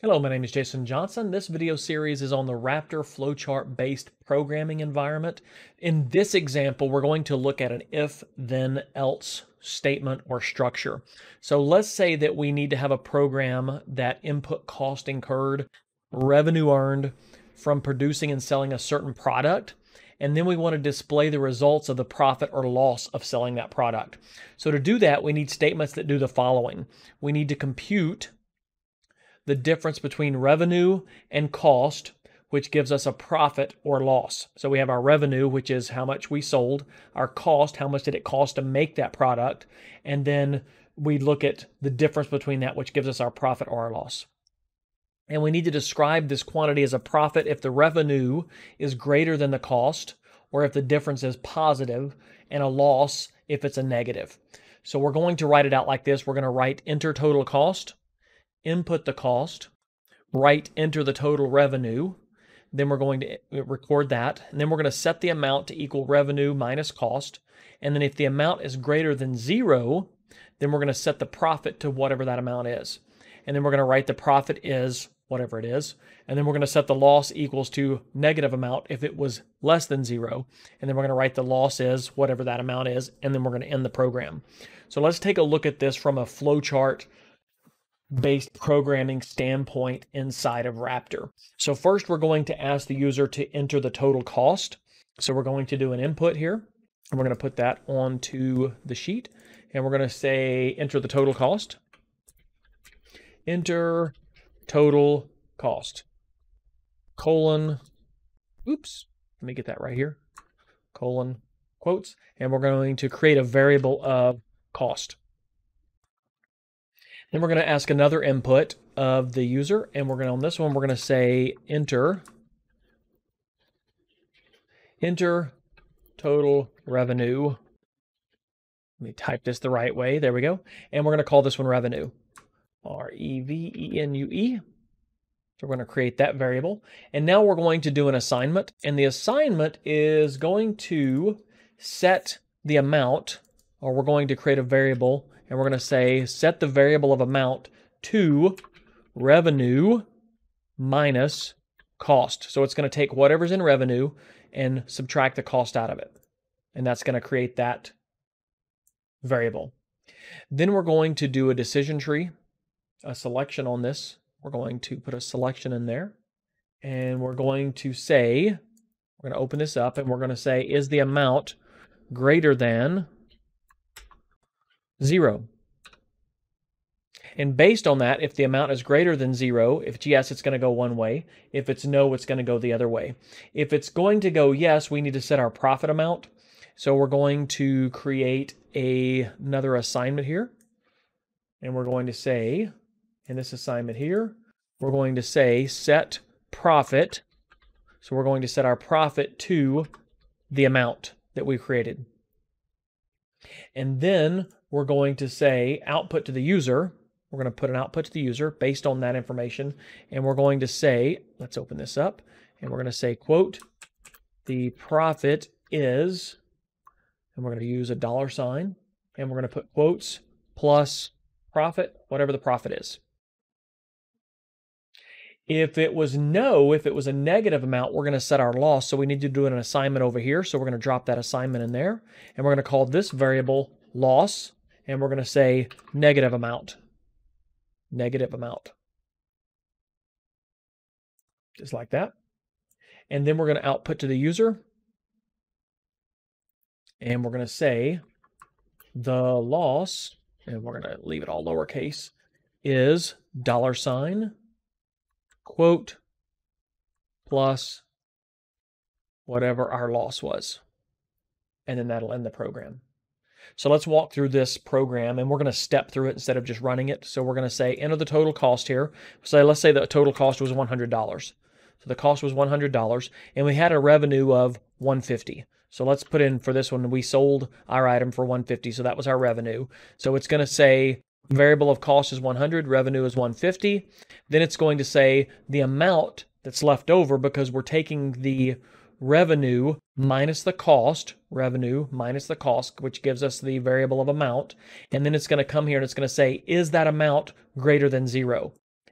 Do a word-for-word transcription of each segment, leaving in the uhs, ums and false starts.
Hello, my name is Jason Johnson. This video series is on the Raptor flowchart-based programming environment. In this example, we're going to look at an if-then-else statement or structure. So let's say that we need to have a program that input cost incurred, revenue earned from producing and selling a certain product, and then we want to display the results of the profit or loss of selling that product. So to do that, we need statements that do the following. We need to compute the difference between revenue and cost, which gives us a profit or loss. So we have our revenue, which is how much we sold, our cost, how much did it cost to make that product, and then we look at the difference between that, which gives us our profit or our loss. And we need to describe this quantity as a profit if the revenue is greater than the cost, or if the difference is positive, and a loss if it's a negative. So we're going to write it out like this. We're going to write enter total cost, input the cost, write enter the total revenue, then we're going to record that, and then we're going to set the amount to equal revenue minus cost, and then if the amount is greater than zero, then we're going to set the profit to whatever that amount is. And then we're going to write the profit is whatever it is, and then we're going to set the loss equals to negative amount if it was less than zero, and then we're going to write the loss is whatever that amount is, and then we're going to end the program. So let's take a look at this from a flowchart based programming standpoint inside of Raptor. So first we're going to ask the user to enter the total cost. So we're going to do an input here, and we're going to put that onto the sheet, and we're going to say enter the total cost. Enter total cost, colon, oops, let me get that right here, colon, quotes, and we're going to create a variable of cost. Then we're going to ask another input of the user, and we're going to, on this one, we're going to say enter, enter total revenue. Let me type this the right way. There we go. And we're going to call this one revenue, R E V E N U E. So we're going to create that variable. And now we're going to do an assignment, and the assignment is going to set the amount, or we're going to create a variable, and we're going to say set the variable of amount to revenue minus cost. So it's going to take whatever's in revenue and subtract the cost out of it. And that's going to create that variable. Then we're going to do a decision tree, a selection on this. We're going to put a selection in there. And we're going to say, we're going to open this up, and we're going to say, is the amount greater than zero? And based on that, if the amount is greater than zero, if it's yes, it's going to go one way. If it's no, it's going to go the other way. If it's going to go yes, we need to set our profit amount. So we're going to create a, another assignment here. And we're going to say, in this assignment here, we're going to say set profit. So we're going to set our profit to the amount that we created. And then we're going to say output to the user. We're going to put an output to the user based on that information. And we're going to say, let's open this up, and we're going to say, quote, the profit is, and we're going to use a dollar sign, and we're going to put quotes plus profit, whatever the profit is. If it was no, if it was a negative amount, we're going to set our loss. So we need to do an assignment over here. So we're going to drop that assignment in there, and we're going to call this variable loss, and we're going to say negative amount, negative amount, just like that. And then we're going to output to the user, and we're going to say the loss, and we're going to leave it all lowercase, is dollar sign, quote, plus whatever our loss was. And then that'll end the program. So let's walk through this program, and we're going to step through it instead of just running it. So we're going to say enter the total cost here. So let's say the total cost was one hundred dollars. So the cost was one hundred dollars, and we had a revenue of one hundred fifty dollars. So let's put in for this one, we sold our item for one hundred fifty dollars, so that was our revenue. So it's going to say variable of cost is one hundred, revenue is one hundred fifty. Then it's going to say the amount that's left over, because we're taking the revenue minus the cost, revenue minus the cost, which gives us the variable of amount. And then it's going to come here and it's going to say, is that amount greater than zero?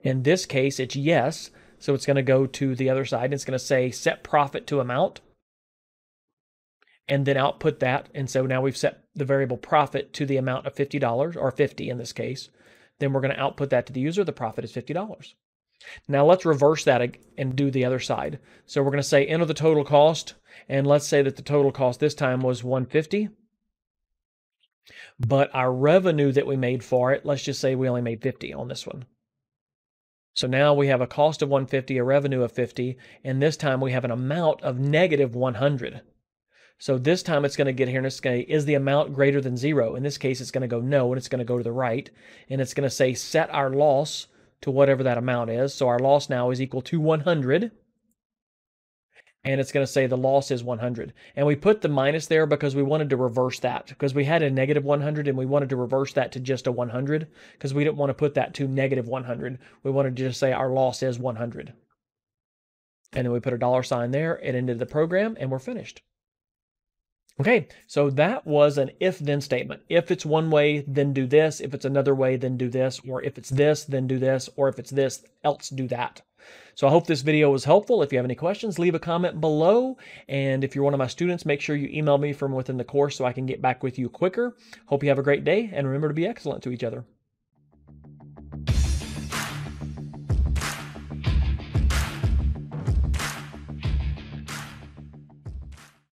In this case, it's yes. So it's going to go to the other side. And it's going to say set profit to amount, and then output that. And so now we've set the variable profit to the amount of fifty dollars, or fifty in this case. Then we're going to output that to the user. The profit is fifty dollars. Now let's reverse that and do the other side. So we're going to say enter the total cost, and let's say that the total cost this time was one hundred fifty dollars. But our revenue that we made for it, let's just say we only made fifty on this one. So now we have a cost of one hundred fifty, a revenue of fifty, and this time we have an amount of negative one hundred. So this time it's going to get here and it's going to, is the amount greater than zero? In this case, it's going to go no, and it's going to go to the right, and it's going to say set our loss to whatever that amount is. So our loss now is equal to one hundred, and it's going to say the loss is one hundred. And we put the minus there because we wanted to reverse that, because we had a negative one hundred and we wanted to reverse that to just a one hundred, because we didn't want to put that to negative one hundred. We wanted to just say our loss is one hundred. And then we put a dollar sign there. It ended the program, and we're finished. Okay, so that was an if-then statement. If it's one way, then do this. If it's another way, then do this. Or if it's this, then do this. Or if it's this, else do that. So I hope this video was helpful. If you have any questions, leave a comment below. And if you're one of my students, make sure you email me from within the course so I can get back with you quicker. Hope you have a great day, and remember to be excellent to each other.